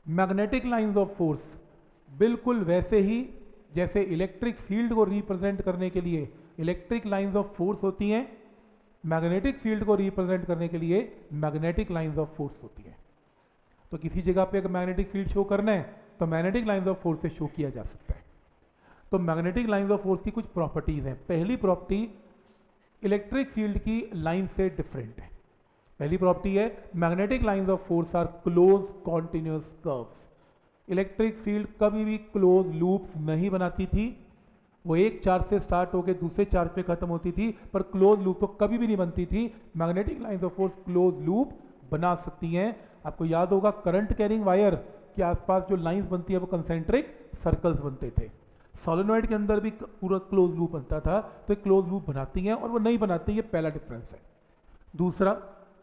Magnetic lines of force बिल्कुल वैसे ही जैसे इलेक्ट्रिक फील्ड को रिप्रेजेंट करने के लिए इलेक्ट्रिक लाइंस ऑफ फोर्स होती हैं, मैग्नेटिक फील्ड को रिप्रेजेंट करने के लिए मैग्नेटिक लाइंस ऑफ फोर्स होती है। तो किसी जगह पे अगर मैग्नेटिक फील्ड शो करना है तो मैग्नेटिक लाइंस ऑफ फोर्स से शो किया जा सकता है। तो मैग्नेटिक लाइंस ऑफ फोर्स की कुछ प्रॉपर्टीज हैं। पहली प्रॉपर्टी इलेक्ट्रिक फील्ड की लाइन से डिफरेंट है। पहली प्रॉपर्टी है magnetic lines of force are close continuous curves. Electric field कभी भी क्लोज लूप्स नहीं बनाती थी, वो एक चार्ज से स्टार्ट होकर दूसरे चार्ज पे खत्म होती थी, पर क्लोज लूप तो कभी भी नहीं बनती थी। Magnetic lines of force close loop बना सकती हैं। आपको याद होगा करंट कैरिंग वायर के आसपास जो लाइंस बनती है वो कंसेंट्रिक सर्कल्स बनते थे। सोलेनॉइड के अंदर भी पूरा क्लोज लूप बनता था, तो क्लोज लूप बनाती हैं और वो नहीं बनाती, ये पहला डिफरेंस है। दूसरा,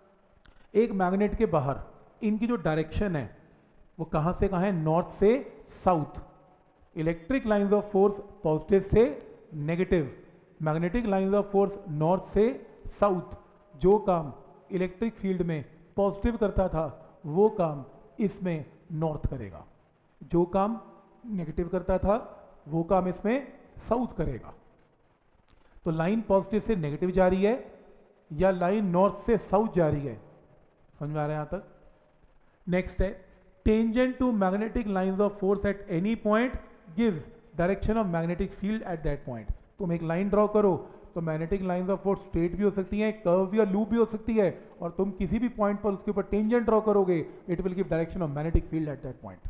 एक मैग्नेट के बाहर इनकी जो डायरेक्शन है वो कहां से कहां है, नॉर्थ से south. Electric lines of force positive से negative, magnetic lines of force north से साउथ। जो काम इलेक्ट्रिक फील्ड में पॉजिटिव करता था वो काम इसमें नॉर्थ करेगा, जो काम नेगेटिव करता था वो काम इसमें साउथ करेगा। तो लाइन पॉजिटिव से नेगेटिव जा रही है या लाइन नॉर्थ से साउथ जा रही है, समझ में आ रहा है यहां तक। नेक्स्ट है tangent to magnetic lines of force at any point gives direction of magnetic field at that point. तुम एक लाइन ड्रॉ करो तो magnetic lines of force straight भी हो सकती है, कर्व भी और लूप भी हो सकती है, और तुम किसी भी पॉइंट पर उसके ऊपर टेंजेंट ड्रॉ करोगे it will give direction of magnetic field at that point.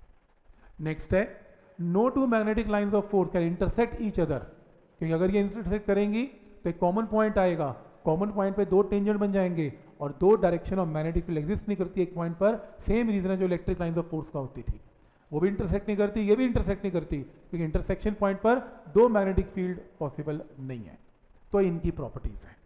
Next है no two magnetic lines of force can intersect each other, क्योंकि अगर ये इंटरसेक्ट करेंगी तो एक कॉमन पॉइंट आएगा, कॉमन पॉइंट पे दो टेंजेंट बन जाएंगे और दो direction of magnetic field exist नहीं करती एक पॉइंट पर। सेम रीजन है जो इलेक्ट्रिक लाइंस ऑफ फोर्स का होती थी, वो भी इंटरसेक्ट नहीं करती, ये भी इंटरसेक्ट नहीं करती, क्योंकि इंटरसेक्शन पॉइंट पर दो मैग्नेटिक फील्ड पॉसिबल नहीं है। तो इनकी प्रॉपर्टीज हैं।